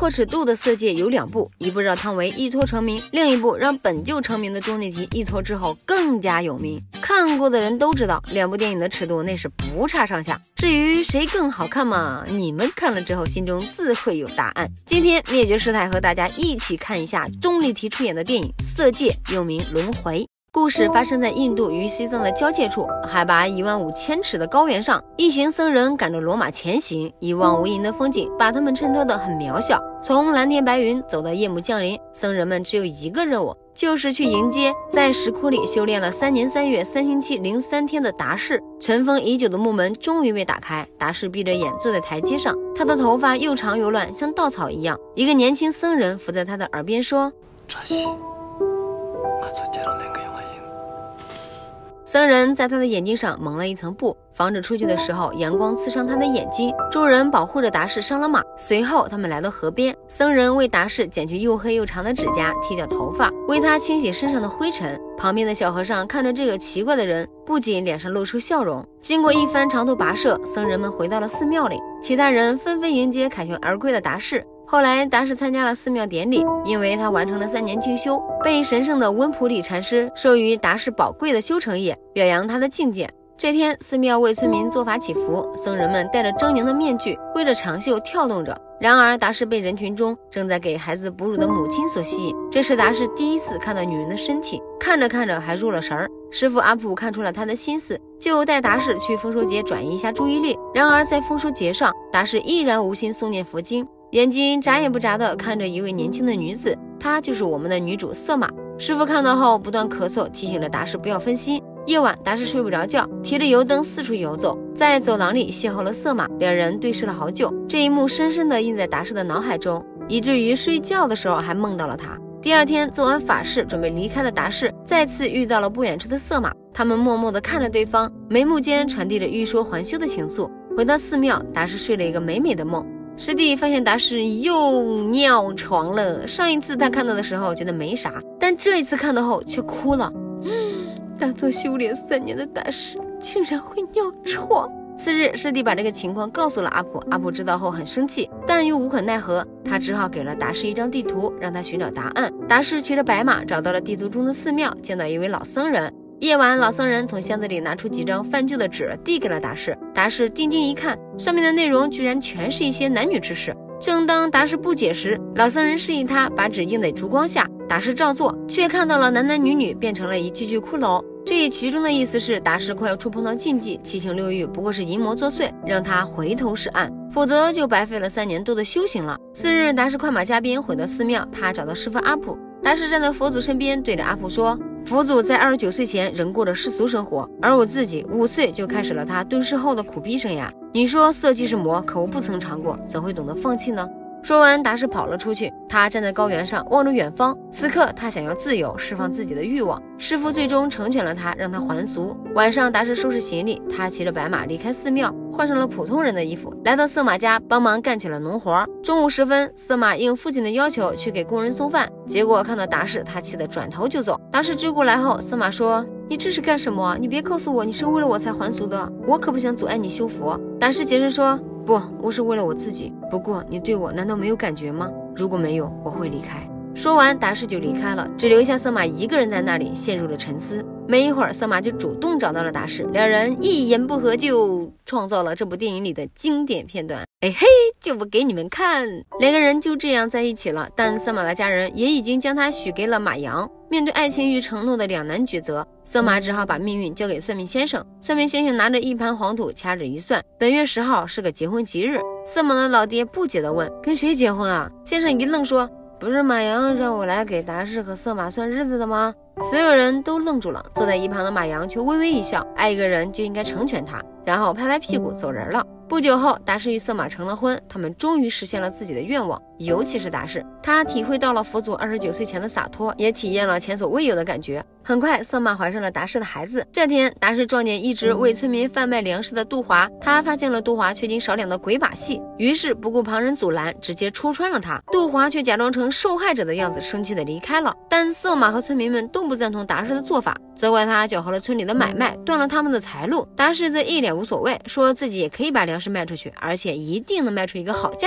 破尺度的色戒有2部，一部让汤唯一脱成名，另一部让本就成名的钟丽缇一脱之后更加有名。看过的人都知道，2部电影的尺度那是不差上下。至于谁更好看嘛，你们看了之后心中自会有答案。今天灭绝师太和大家一起看一下钟丽缇出演的电影《色戒》，又名《轮回》。故事发生在印度与西藏的交界处，海拔15000尺的高原上，一行僧人赶着罗马前行，一望无垠的风景把他们衬托得很渺小。从蓝天白云走到夜幕降临，僧人们只有一个任务，就是去迎接在石窟里修炼了3年3月3星期03天的达士。尘封已久的木门终于被打开，达士闭着眼坐在台阶上，他的头发又长又乱，像稻草一样。一个年轻僧人伏在他的耳边说：僧人在他的眼睛上蒙了一层布，防止出去的时候阳光刺伤他的眼睛。众人保护着达士上了马，随后他们来到河边，僧人为达士剪去又黑又长的指甲，剃掉头发，为他清洗身上的灰尘。旁边的小和尚看着这个奇怪的人，不仅脸上露出笑容。经过一番长途跋涉，僧人们回到了寺庙里，其他人纷纷迎接凯旋而归的达士。后来达士参加了寺庙典礼，因为他完成了3年静修，被神圣的温普里禅师授予达士宝贵的修成业，表扬他的境界。这天，寺庙为村民做法祈福，僧人们戴着狰狞的面具，挥着长袖跳动着。然而达士被人群中正在给孩子哺乳的母亲所吸引，这是达士第一次看到女人的身体，看着看着还入了神儿。师傅阿普看出了他的心思，就带达士去丰收节转移一下注意力。然而在丰收节上，达士依然无心诵念佛经，眼睛眨也不眨地看着一位年轻的女子，她就是我们的女主色玛。师傅看到后不断咳嗽，提醒了达士不要分心。夜晚，达士睡不着觉，提着油灯四处游走，在走廊里邂逅了色玛，2人对视了好久。这一幕深深地印在达士的脑海中，以至于睡觉的时候还梦到了他。第2天做完法事准备离开的达士再次遇到了不远处的色玛，他们默默地看着对方，眉目间传递着欲说还休的情愫。回到寺庙，达士睡了一个美美的梦。师弟发现达士又尿床了，上一次他看到的时候觉得没啥，但这一次看到后却哭了。打坐修炼3年的达士竟然会尿床。次日，师弟把这个情况告诉了阿普，阿普知道后很生气，但又无可奈何，他只好给了达士一张地图，让他寻找答案。达士骑着白马找到了地图中的寺庙，见到一位老僧人。夜晚，老僧人从箱子里拿出几张泛旧的纸递给了达士，达士定睛一看，上面的内容居然全是一些男女之事。正当达士不解时，老僧人示意他把纸映在烛光下，达士照做，却看到了男男女女变成了一具具骷髅。这其中的意思是达士快要触碰到禁忌，七情六欲不过是淫魔作祟，让他回头是岸，否则就白费了3年多的修行了。次日，达士快马加鞭回到寺庙，他找到师父阿普。达士站在佛祖身边，对着阿普说：佛祖在29岁前仍过着世俗生活，而我自己5岁就开始了他遁世后的苦逼生涯。你说色即是魔，可我不曾尝过，怎会懂得放弃呢？说完，达士跑了出去。他站在高原上望着远方，此刻他想要自由，释放自己的欲望。师父最终成全了他，让他还俗。晚上，达士收拾行李，他骑着白马离开寺庙，换上了普通人的衣服，来到色玛家帮忙干起了农活。中午时分，色玛应父亲的要求去给工人送饭，结果看到达士，他气得转头就走。达士追过来后，色玛说：你这是干什么？你别告诉我你是为了我才还俗的，我可不想阻碍你修佛。达士解释说：不，我是为了我自己。不过你对我难道没有感觉吗？如果没有，我会离开。说完，达士就离开了，只留下色玛一个人在那里陷入了沉思。没一会儿，色玛就主动找到了达士，两人一言不合就创造了这部电影里的经典片段。嘿，就不给你们看。2个人就这样在一起了，但色玛的家人也已经将他许给了马阳。面对爱情与承诺的两难抉择，色玛只好把命运交给算命先生。算命先生拿着一盘黄土，掐指一算，本月10号是个结婚吉日。色玛的老爹不解地问：跟谁结婚啊？先生一愣说：不是马阳让我来给达士和色玛算日子的吗？所有人都愣住了，坐在一旁的马阳却微微一笑，爱一个人就应该成全他，然后拍拍屁股走人了。不久后，达士与色玛成了婚，他们终于实现了自己的愿望，尤其是达士，他体会到了佛祖29岁前的洒脱，也体验了前所未有的感觉。很快，色玛怀上了达士的孩子。这天，达士撞见一直为村民贩卖粮食的杜华，他发现了杜华缺斤少两的鬼把戏，于是不顾旁人阻拦，直接戳穿了他。杜华却假装成受害者的样子，生气的离开了。但色玛和村民们都不赞同达士的做法，责怪他搅和了村里的买卖，断了他们的财路。达士则一脸无所谓，说自己也可以把粮食卖出去，而且一定能卖出一个好价钱。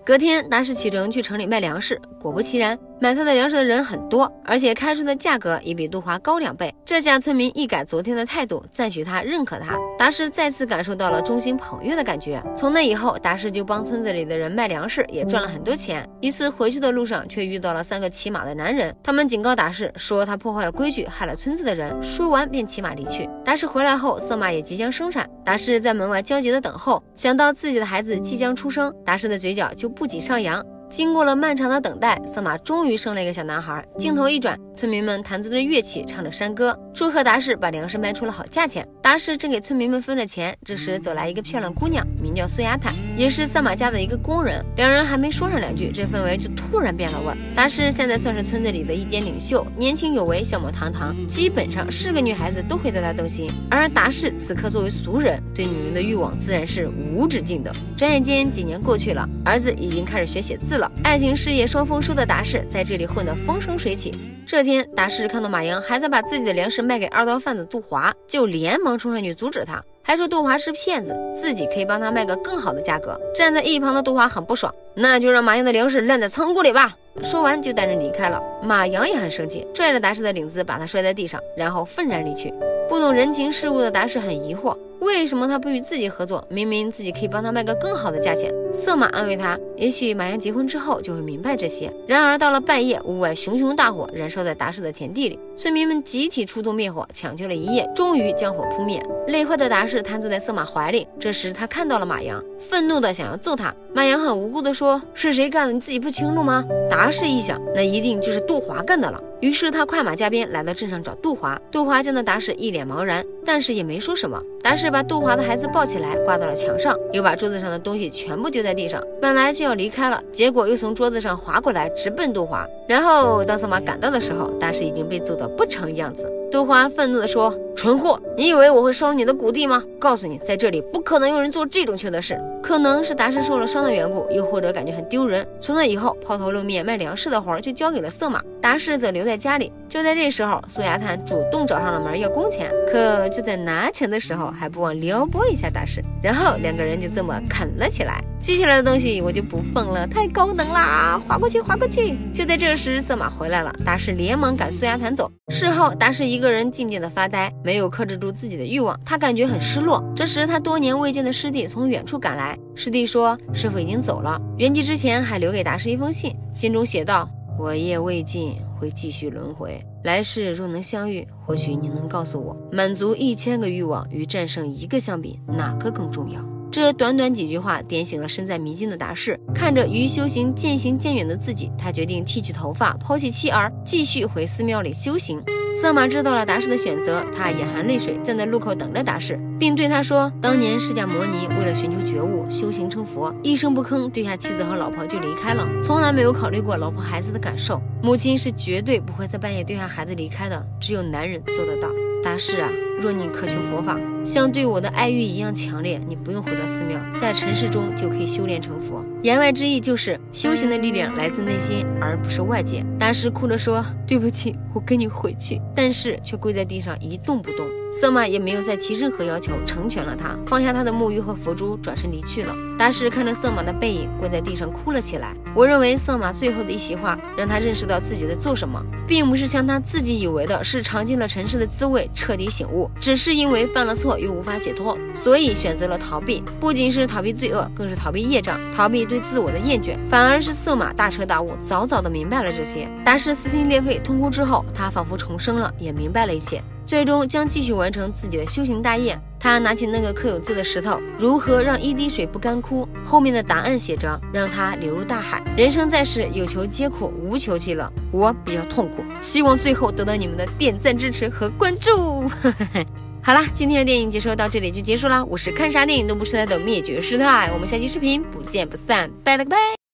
隔天，达士启程去城里卖粮食，果不其然，买他的粮食的人很多，而且开出的价格也比杜华高2倍。这下村民一改昨天的态度，赞许他，认可他。达士再次感受到了衷心捧月的感觉。从那以后，达士就帮村子里的人卖粮食，也赚了很多钱。一次回去的路上，却遇到了3个骑马的男人，他们警告达士说他破坏了规矩，害了村子的人。说完便骑马离去。达士回来后，色马也即将生产，达士在门外焦急地等候，想到自己的孩子即将出生，达士的嘴角就不禁上扬。经过了漫长的等待，色马终于生了一个小男孩。镜头一转，村民们弹奏着乐器，唱着山歌，祝贺达士把粮食卖出了好价钱。达士正给村民们分了钱，这时走来一个漂亮姑娘，名叫苏雅坦，也是色马家的一个工人。两人还没说上2句，这氛围就突然变了味儿。达士现在算是村子里的一点领袖，年轻有为，相貌堂堂，基本上是个女孩子都会对他动心。而达士此刻作为俗人，对女人的欲望自然是无止境的。转眼间几年过去了，儿子已经开始学写字了。爱情事业双丰收的达士在这里混得风生水起。这天，达士看到马阳还在把自己的粮食卖给2道贩子杜华，就连忙冲上去阻止他，还说杜华是骗子，自己可以帮他卖个更好的价格。站在一旁的杜华很不爽，那就让马阳的粮食烂在仓库里吧。说完就带人离开了。马阳也很生气，拽着达士的领子把他摔在地上，然后愤然离去。不懂人情世故的达士很疑惑，为什么他不与自己合作？明明自己可以帮他卖个更好的价钱。色马安慰他，也许马阳结婚之后就会明白这些。然而到了半夜，屋外熊熊大火燃烧在达士的田地里，村民们集体出动灭火，抢救了一夜，终于将火扑灭。累坏的达士瘫坐在色马怀里，这时他看到了马阳，愤怒的想要揍他。马阳很无辜的说，是谁干的你自己不清楚吗？达士一想，那一定就是杜华干的了。于是他快马加鞭来到镇上找杜华。杜华见到达士一脸茫然，但是也没说什么。达士把杜华的孩子抱起来挂到了墙上，又把桌子上的东西全部丢在地上，本来就要离开了，结果又从桌子上滑过来直奔杜华。然后当色马赶到的时候，达士已经被揍得不成样子。杜华愤怒地说，蠢货，你以为我会烧你的谷地吗？告诉你，在这里不可能有人做这种缺德事。可能是达士受了伤的缘故，又或者感觉很丢人，从那以后抛头露面卖粮食的活就交给了色马，达士则留在家里。就在这时候，苏雅坦主动找上了门要工钱，可就在拿钱的时候还不忘撩拨一下达士，然后2个人就这么啃了起来。接下来的东西我就不放了，太高能啦，划过去划过去。就在这时，色马回来了，达士连忙赶苏雅坦走。事后达士一个人静静的发呆，没有克制住自己的欲望，他感觉很失落。这时他多年未见的师弟从远处赶来，师弟说师父已经走了，圆寂之前还留给达士一封信，信中写道，我业未尽，会继续轮回，来世若能相遇，或许你能告诉我，满足1000个欲望与战胜1个相比，哪个更重要？这短短几句话点醒了身在迷境的达士，看着于修行渐行渐远的自己，他决定剃去头发，抛弃妻儿，继续回寺庙里修行。色马知道了达士的选择，他眼含泪水站在路口等着达士，并对他说，当年释迦牟尼为了寻求觉悟，修行成佛，一声不吭对下妻子和老婆就离开了，从来没有考虑过老婆孩子的感受。母亲是绝对不会在半夜对下孩子离开的，只有男人做得到。达士啊，若你渴求佛法，像对我的爱欲一样强烈，你不用回到寺庙，在尘世中就可以修炼成佛。言外之意就是修行的力量来自内心，而不是外界。达士哭着说，对不起，我跟你回去，但是却跪在地上一动不动。色马也没有再提任何要求，成全了他，放下他的沐浴和佛珠，转身离去了。达士看着色马的背影，跪在地上哭了起来。我认为色马最后的一席话让他认识到自己在做什么，并不是像他自己以为的是尝尽了尘世的滋味，彻底醒悟，只是因为犯了错又无法解脱，所以选择了逃避。不仅是逃避罪恶，更是逃避业障，逃避对自我的厌倦。反而是色马大彻大悟，早早的明白了这些。达士撕心裂肺痛哭之后，他仿佛重生了，也明白了一切，最终将继续完成自己的修行大业。他拿起那个刻有字的石头，如何让一滴水不干枯，后面的答案写着，让它流入大海。人生在世，有求皆苦，无求即乐。我比较痛苦，希望最后得到你们的点赞支持和关注。好啦，今天的电影解说到这里就结束啦。我是看啥电影都不是在的灭绝师太，我们下期视频不见不散，拜了个拜。